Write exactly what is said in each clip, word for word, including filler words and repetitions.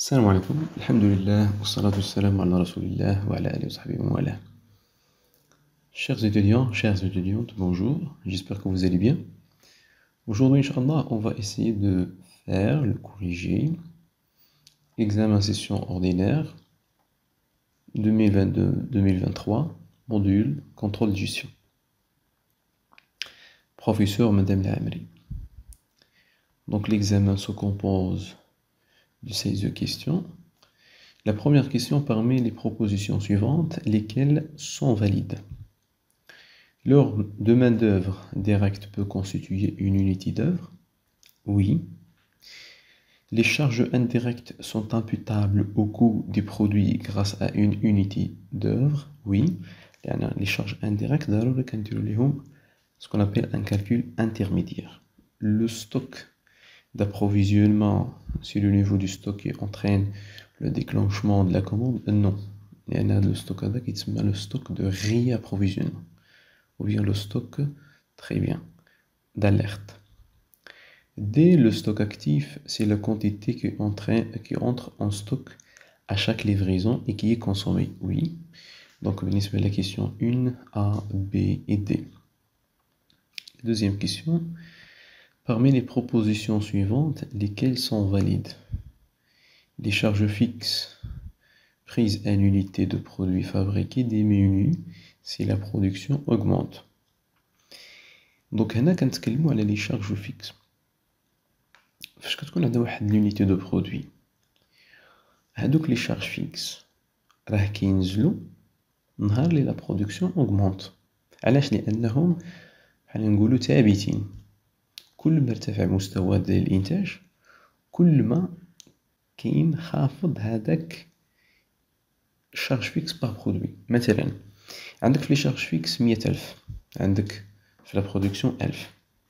السلام عليكم. الحمد لله والصلاة والسلام على رسول الله وعلى آله وصحبه ومن والاه. Chers étudiants, chères étudiantes, bonjour, j'espère que vous allez bien. Aujourd'hui, Inch'Allah, on va essayer de faire le corrigé, examen session ordinaire deux mille vingt-deux deux mille vingt-trois, module contrôle de gestion. Professeur Madame Lahamri. Donc l'examen se compose de seize questions. La première question parmi les propositions suivantes, lesquelles sont valides. L'heure de main-d'œuvre directe peut constituer une unité d'œuvre? Oui. Les charges indirectes sont imputables au coût des produits grâce à une unité d'œuvre? Oui. Les charges indirectes, ce qu'on appelle un calcul intermédiaire. Le stock d'approvisionnement, c'est le niveau du stock qui entraîne le déclenchement de la commande? Non. Il y en a le stock avec, il le stock de réapprovisionnement. Ou bien le stock, très bien, d'alerte. D, le stock actif, c'est la quantité qui, entraîne, qui entre en stock à chaque livraison et qui est consommée. Oui. Donc, on va la question un, A, B et D. Deuxième question. Parmi les propositions suivantes, lesquelles sont valides? Les charges fixes prises à l'unité de produits fabriqués diminuent si la production augmente. Donc, هنا كنتكلموا على les charges fixes. فاش كتكون عندنا واحد l'unité de produit, هادوك les charges fixes راه كينزلوا نهار اللي la production augmente. علاش؟ لأنهم بحال نقولوا ثابتين. كل ما ارتفع مستوى ديال الإنتاج كل ما كاين خافض هذاك charge fixe par produit. مثلا عندك في les charges fixes مية ألف، عندك في la production ألف.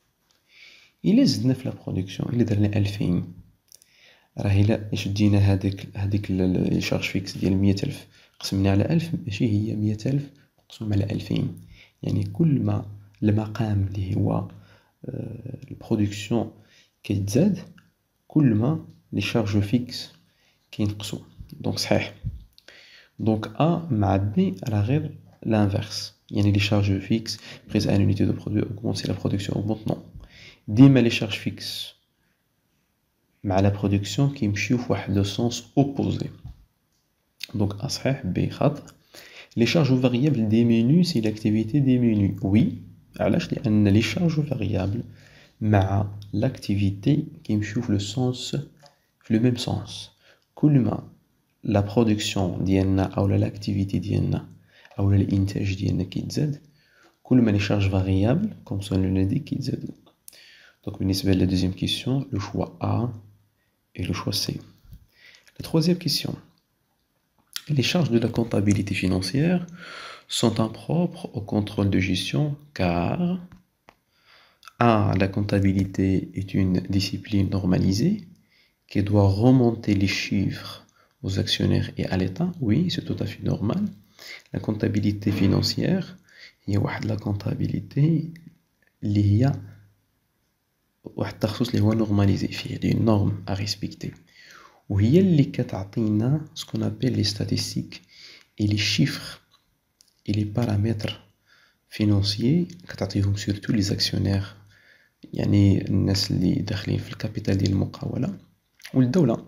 إلا زدنا في la production، إلا درنا ألفين، راه إلا شدينا هذيك هذيك الشارج فيكس ديال مية ألف قسمنا على ألف، ماشي هي مية ألف مقسوم على ألفين. يعني كل ما المقام اللي هو البرودكسيون كيتزاد كل ما لي شارج فيكس كينقصوا. دونك صحيح. دونك A مع B راه غير l'inverse. يعني les charges fixes prises à l'unité de produit augmentent si la production augmente. Non. ديما les charges fixes مع la production كيمشيو في واحد le sens opposé. Donc A صحيح، B خطأ. Les charges variables diminuent si l'activité diminue. Oui. علاش؟ لأن les charges variables مع l'activité كيمشيو في le sens في le même sens. كل ما la production ديالنا أو l'activité ديالنا أو الإنتاج ديالنا كيتزاد كل ما les charges variables comme son nom l'indique كيتزادوا. Donc بالنسبة la deuxième question, le choix A et le choix C. La troisième question. Les charges de la comptabilité financière sont impropres au contrôle de gestion car A. La comptabilité est une discipline normalisée qui doit remonter les chiffres aux actionnaires et à l'État. Oui, c'est tout à fait normal. La comptabilité financière, il y a la comptabilité اللي هي واحد التخصص اللي هو normalisé فيه des normes à respecter. وهي اللي كتعطينا ce qu'on appelle les statistiques et les chiffres et les paramètres financiers كتعطيهم surtout les actionnaires، يعني الناس اللي داخلين في الكابيتال ديال المقاولة والدولة.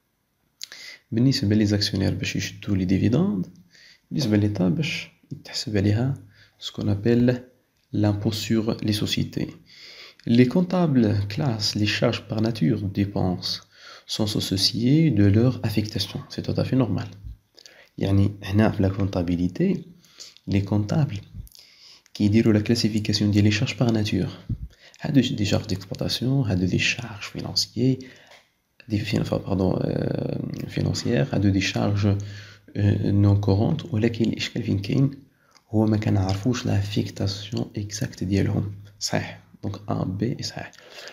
بالنسبة لي زاكسيونير باش يشدوا لي ديفيداند، بالنسبة للإيتا باش يتحسب عليها ce qu'on appelle l'impôt sur les sociétés. Les comptables classent les charges par nature de dépenses sans s'associer de leur affectation. C'est tout à fait normal. يعني هنا في la comptabilité les comptables كيديروا la classification ديال les charges par nature. هادو des charges d'exploitation، هادو des charges financières des pardon euh, financières، هادو des charges euh, non courantes. ولكن الإشكال فين كاين هو ما كنعرفوش la affectation exacte ديالهم. صحيح. Donc A, B et صحيح.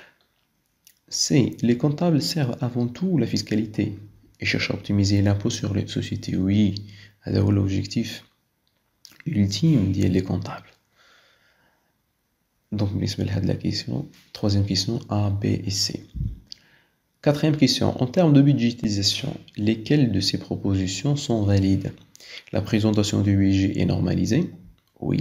C. Les comptables servent avant tout la fiscalité et cherchent à optimiser l'impôt sur les sociétés. Oui, هذا هو l'objectif ultime ديال les comptables. Donc بالنسبة لهاد la question, troisième question A, B et C. Quatrième question. En termes de budgétisation, lesquelles de ces propositions sont valides? La présentation du budget est normalisée? Oui.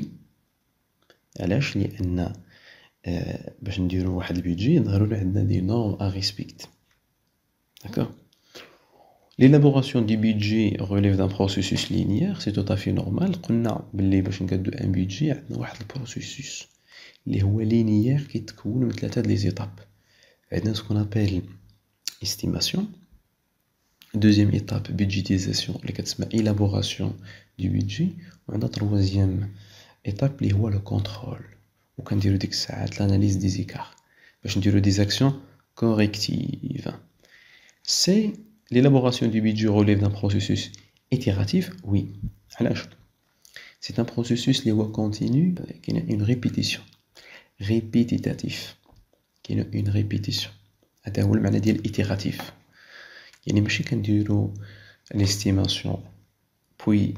علاش؟ لأن باش نديرو واحد البيدجي ضروري عندنا دي normes à respecter. D'accord? L'élaboration du budget relève d'un processus linéaire, c'est tout à fait normal. قلنا باللي باش نقادو ان budget عندنا واحد البروسيسوس اللي هو linéaire كيتكون من ثلاثه د لي زيتاب. عندنا ce qu'on appelle estimation. Deuxième étape, budgétisation, اللي كتسمى élaboration du budget. وعندنا troisième étape اللي هو le contrôle. وكنديرو ديك الساعات l'analyse des écarts باش نديرو des actions correctives. C'est l'élaboration du budget relève d'un processus itératif? Oui. علاش؟ C'est un processus اللي هو continu, qui a une répétition. Répétitatif. Qui a une répétition. هذا هو المعنى ديال itératif. يعني ماشي كنديرو l'estimation puis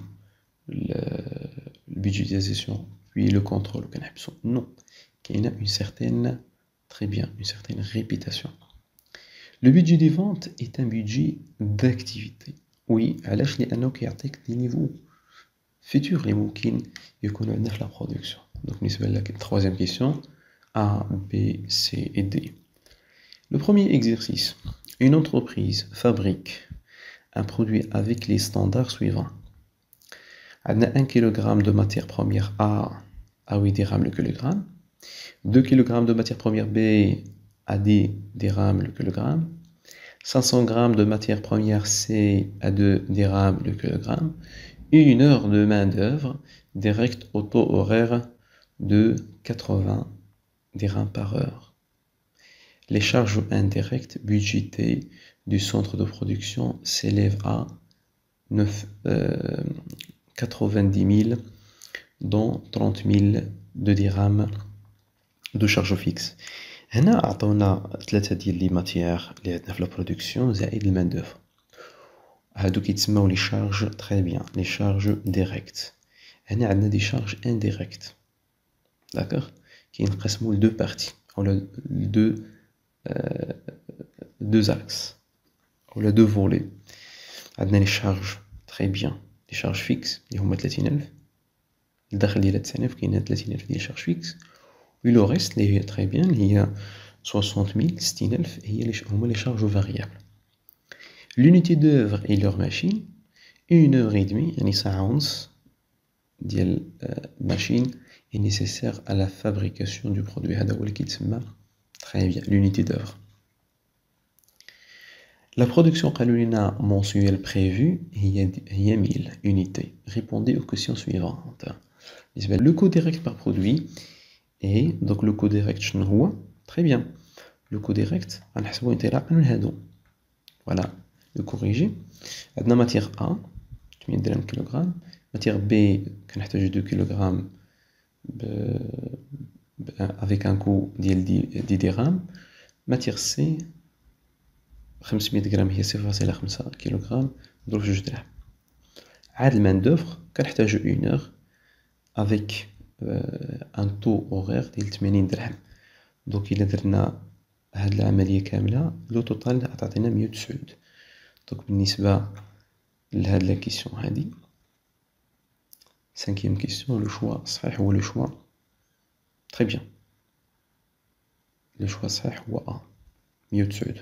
le budgétisation puis le contrôle كنحبسو. Non. كاينه une certaine très bien une certaine répétition. Le budget des ventes est un budget d'activité. Oui, علاش؟ لأنه كيعطيك des niveaux futurs اللي ممكن يكونوا عندنا في la production. Donc بالنسبة لك troisième question A, B, C et D. Le premier exercice. Une entreprise fabrique un produit avec les standards suivants. عندنا un kilogramme de matière première A à huit dirhams le kilogramme, deux kilogrammes de matière première B à dix dirhams le kilogramme, cinq cents grammes de matière première C à deux dirhams le kilogramme, et une heure de main d'œuvre directe au taux horaire de quatre-vingts dirhams par heure. Les charges indirectes budgétées du centre de production s'élèvent à quatre-vingt-dix mille, dont trente mille de dirhams de charges fixes. هنا عطونا ثلاثة ديال لي ماتيير اللي عندنا في لا برودكسيون زائد المان دوفر. هادو كيتسموا لي شارج تري بيان لي شارج ديريكت. هنا عندنا دي شارج انديريكت. داكوغ كينقسموا لدو بارتي ولا لدو دو اكس ولا دو فولي. عندنا لي شارج تري بيان لي شارج فيكس اللي هما ثلاثين ألف. الداخل ديال تسعين ألف كاينه ثلاثين ألف ديال شارج فيكس. و لو ريست اللي هي تري بيان اللي هي soixante mille ستين ألف هي اللي هما لي شارج فاريابل. L'unité d'œuvre et leur machine, une heure et demie, يعني ساعة ونص ديال machine est nécessaire à la fabrication du produit. هذا هو اللي كيتسمى très bien l'unité d'œuvre. La production قالوا لنا mensuelle prévue هي هي mille unités. Répondez aux questions suivantes. Le coût direct par produit et donc le coût direct شنو هو؟ Très bien. Le coût direct غنحسبوه انطلاقا من هادو. Voilà. Le corriger. عندنا matière A ثمانية درهم كيلوغرام. Matière B كنحتاجو deux kilogrammes avec un coût ديال dix dirhams. Matière C خمسمية غرام هي صفر فاصلة خمسة كيلوغرام نضرب في جوج درهم. عاد المان دوفر كنحتاجو une heure avec un taux horaire ديال ثمانين درهم. دونك الا درنا هاد العمليه كامله لو توتال غتعطينا مية وتسعود. دونك بالنسبه لهاد لا كيسيون هادي cinquième question لو شوا الصحيح هو لو شوا تري بيان. لو شوا الصحيح هو ا مية وتسعود.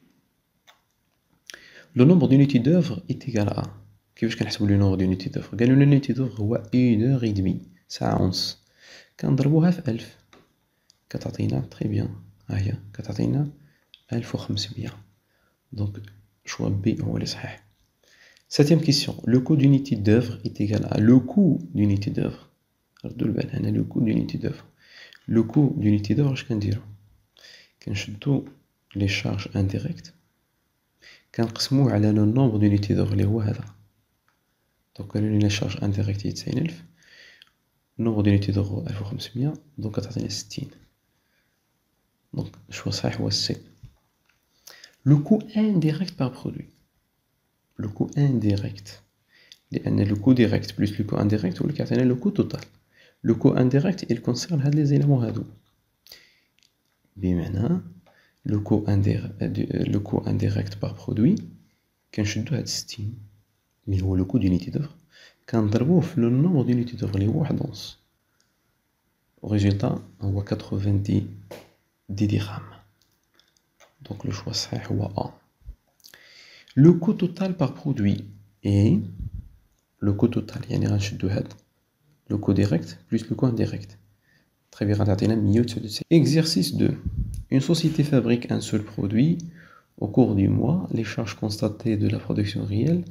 لو نومبر دونيتي دوفر ايت ايكال ا. كيفاش كنحسبوا لو نومبر دونيتي دوفر؟ قالوا لنا لونيتي دوفر هو une heure et demie ساعه ونص كنضربوها في ألف كتعطينا تري بيان. ها هي كتعطينا ألف وخمسمية. دونك choix B هو اللي صحيح. Septième question. Le coût d'unité d'œuvre est égal à le coût d'unité d'œuvre. ردوا البال هنا le coût d'unité d'œuvre. Le coût d'unité d'œuvre اش كنديرو؟ كنشدو les charges indirectes كنقسموه على le nombre d'unité d'œuvre اللي هو هذا. دونك قالوا لنا charge indirecte هي تسعين ألف. nombre d'unité d'œuvre هو ألف وخمسمية. دونك كتعطينا ستين. دونك الشوا صحيح هو C. Le coût indirect par produit. Le coût indirect. لأن le coût direct plus le coût indirect هو اللي كيعطينا le coût total. Le coût indirect il concerne هاد les éléments هادو. بمعنى le coût le coût indirect par produit كنشدو هاد ستين اللي هو le coût d'unité d'œuvre كنضربوه في le nombre d'unités d'œuvre اللي هو واحد ونص résultat هو quatre-vingt-dix dirhams. Donc le choix صحيح هو A. Le coût total par produit est le coût total يعني غنشدو هاد le coût direct plus le coût indirect. Très bien, غتعطينا مية وتسعة وتسعين. Exercice deux. Une société fabrique un seul produit. Au cours du mois, les charges constatées de la production réelle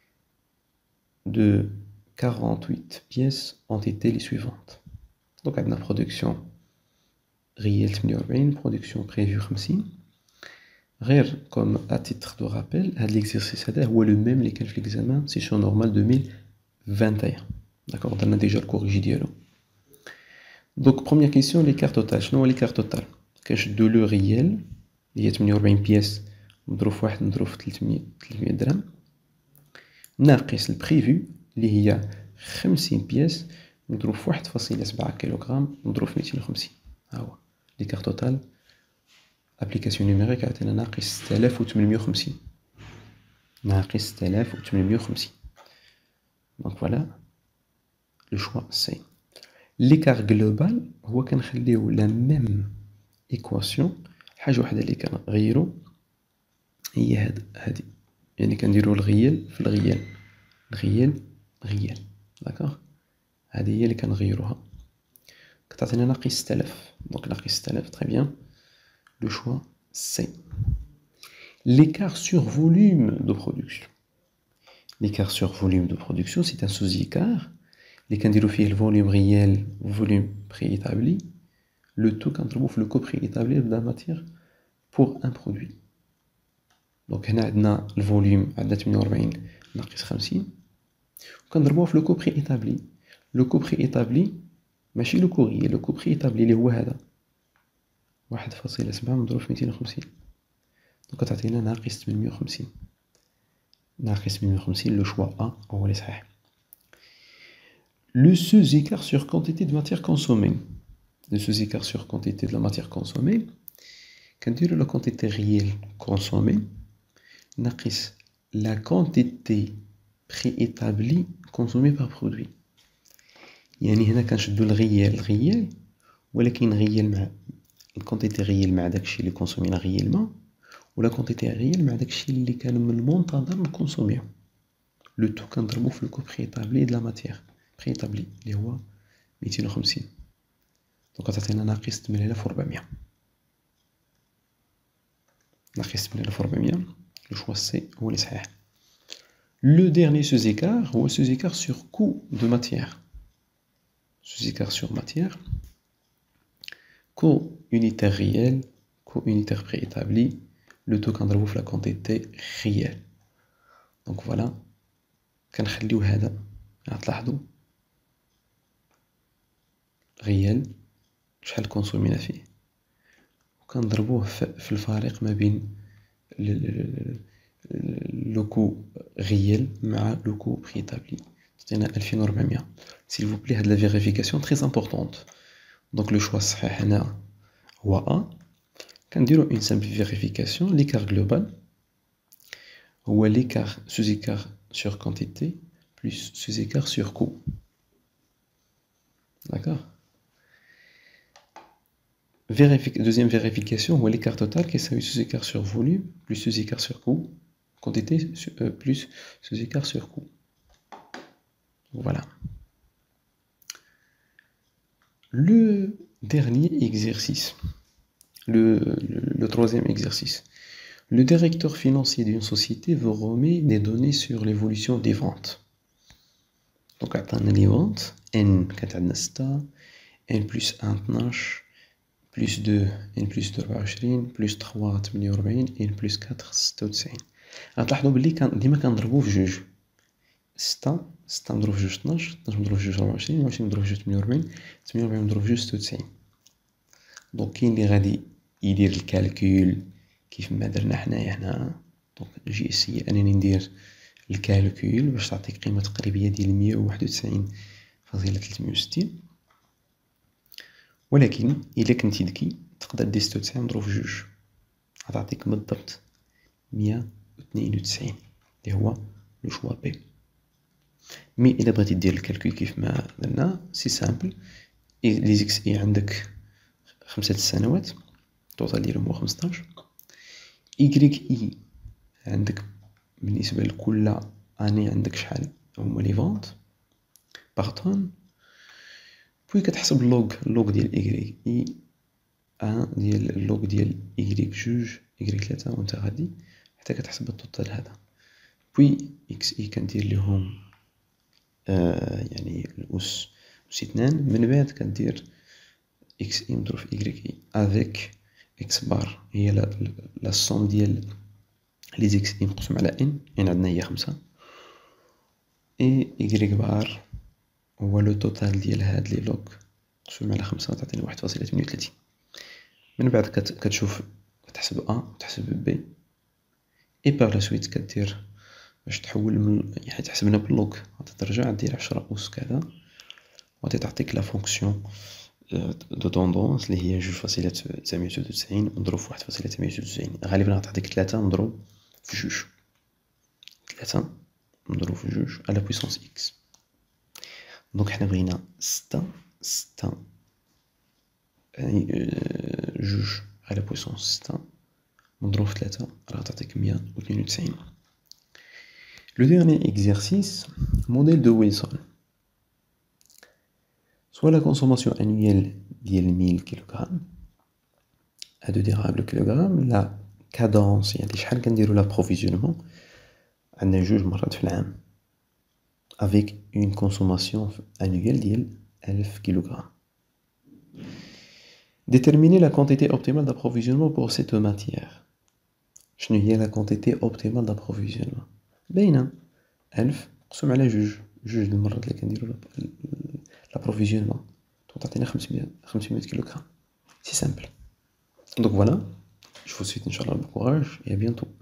de quarante-huit pièces ont été les suivantes. Donc, on a la production réelle ثمانية وأربعين, production prévue خمسين. غير comme à titre de rappel, l'exercice هذا هو le même اللي كان في l'examen session normale deux mille vingt et un. D'accord, on a déjà le corrigé ديالو. Donc, première question, l'écart total. شنو هو l'écart total؟ كنشدو لو ريال اللي هي ثمانية وأربعين بياس نضرب في واحد نضرب في ثلاثمية ثلاثمية درهم ناقص البريفو اللي هي خمسين بياس نضرب في واحد فاصلة سبعة كيلوغرام نضرب في ميتين وخمسين. ها هو l'écart total. ابليكاسيون نيميريك عطينا ناقص ستة آلاف وثمانمية وخمسين ناقص ستة آلاف وثمانمية وخمسين. دونك فوالا لو شوا سي. l'écart global هو كنخليو لا ميم ايكواسيون حاجه وحده اللي كنغيرو هي هاد هادي يعني كنديرو الغيال في الغيال الغيال غيال داكوغ هادي هي اللي كنغيروها كتعطينا ناقص ستة آلاف. دونك ناقص ستة آلاف تري بيان لو شوا سي. l'écart sur volume de production. l'écart sur volume de production c'est un sous-écart اللي كنديرو فيه الفوليوم ريال وفوليوم préétabli le tout كنضربو في le coût préétabli de la matière pour un produit. دونك هنا عندنا الفوليوم عندنا ثمانية وأربعين ناقص خمسين وكنضربوه في le coût préétabli. le coût préétabli ماشي le coût ريال le coût préétabli اللي هو هذا واحد فاصلة سبعة مضروب في ميتين وخمسين دونك تعطينا ناقص ثمانمية وخمسين ناقص ثمانمية وخمسين. لو شوا A هو اللي صحيح. Le sous-écart sur quantité de matière consommée. Le sous-écart sur quantité de la matière consommée. Quand on dit la quantité réelle consommée, ناقص la quantité préétablie consommée par produit. يعني هنا كنشدو الغيال الغيال ولكن غيال مع الكونتيتي غيال مع داكشي اللي كونسومينا غيالمون ولا كونتيتي غيال مع داكشي اللي كان من المنتظر نكونسوميو. لو تو كنضربو في الكو بريتابلي د لا ماتيير بريتابلي اللي هو ميتين وخمسين دونك تعطينا ناقص ثمانية آلاف وأربعمية ناقص ثمانية آلاف وأربعمية. لو شوا سي هو اللي صحيح. لو ديرني sous-écart هو sous-écart sur coût de matière. sous-écart sur matière coût unitaire réel coût unitaire préétabli le tout كنضربو في la quantité réelle. دونك فوالا كنخليو هذا غتلاحظوا غيال شحال كونسومينا فيه وكنضربوه في الفارق ما بين لو كو غيال مع لو كو بريتابلي تعطينا ألفين وأربعمية. s'il vous plaît هاد لا فيريفيكاسيون très importante. دونك لو شوا الصحيح هنا هو A. كنديرو اون سامبل فيريفيكاسيون. l'écart global هو l'écart sous-écart sur quantité plus sous-écart sur coût. D'accord. Vérifi deuxième vérification, où l'écart total qui est sous-écart sur volume plus sous-écart sur coût, quantité euh, plus sous-écart sur coût. Voilà. Le dernier exercice, le, le, le troisième exercice. Le directeur financier d'une société vous remet des données sur l'évolution des ventes. Donc, عطانا les ventes N كانت عندنا ستة N plus واحد اثناش plus deux N plus deux أربعة وعشرين plus ثلاثة ثمانية وأربعين N plus أربعة ستة وتسعين. غتلاحظوا بلي كان ديما كنضربوه في جوج. ستة ستة مضروب في جوج اثناش اثناش مضروب في جوج أربعة وعشرين أربعة وعشرين مضروب في جوج ثمانية وأربعين ثمانية وأربعين مضروب في جوج ستة وتسعين. دونك كاين اللي غادي يدير الكالكول كيف ما درنا حنايا هنا. دونك نجي اسيي انني ندير الكالكول باش تعطيك قيمه تقريبيه ديال مية وواحد وتسعين فاصلة ثلاثمية وستين. ولكن الا كنتي ذكي تقدر دير ستة وتسعين مضروب في جوج غتعطيك بالضبط مية واثنين وتسعين اللي هو لو شوا بي. مي الا بغيتي دير الكالكول كيف ما درنا سي سامبل، لي زيكس اي عندك خمسة السنوات التوتال ديالهم هو خمسطاش، إيكغيك إي عندك بالنسبة لكل أني عندك شحال هما لي فونت باغ طون، بوي كتحسب اللوغ اللوغ ديال إيكغيك إي أن ديال اللوغ ديال إيكغيك جوج إيكغيك ثلاثة وانت غادي حتى كتحسب التوتال هذا. بوي إكس إي كندير ليهم آه يعني الأس أس اثنان، من بعد كندير إكس إي مضروب في إيكغيك إي افيك إكس بار هي لا لا الصوم ديال لي زيكس إي مقسوم على إن، إن عندنا هي خمسة، إي إيكغيك بار هو لو توتال ديال هاد لي لوغ مقسوم على خمسة تعطينا واحد فاصلة ثمانية وثلاثين. من بعد كت كتشوف كتحسب أ وتحسب بي، إي باغ لا سويت كدير باش تحول من يعني تحسبنا باللوغ غادي ترجع دير عشرة أس كذا وغادي تعطيك لا فونكسيون دو طوندونس اللي هي جوج فاصلة تسعمية وتسعود وتسعين مضروب في واحد فاصلة ثمانية وتسعود وتسعين، غالبا غتعطيك ثلاثة مضروب في جوج، ثلاثة مضروب في جوج على بويسونس إكس. دونك حنا بغينا ستة ستة يعني جوج على بويسونس ستة مضروب في ثلاثة راه تعطيك مية واثنين وتسعين. Le dernier exercice, modèle de Wilson. Soit la consommation annuelle ديال mille كيلوغرام à deux dérivable kilogramme، la cadence يعني شحال كنديرو l'approvisionnement عندنا جوج مرات في العام avec une consommation annuelle ديال ألف كيلوغرام. Déterminer la quantité optimale d'approvisionnement pour cette matière. شنو هي la quantité optimale d'approvisionnement؟ باينة ألف مقسوم على جوج، جوج المرات اللي كنديرو l'approvisionnement تعطينا خمسمية خمسمية كيلوغرام. C'est simple. Donc voilà, je vous souhaite Inch'Allah bon courage et à bientôt.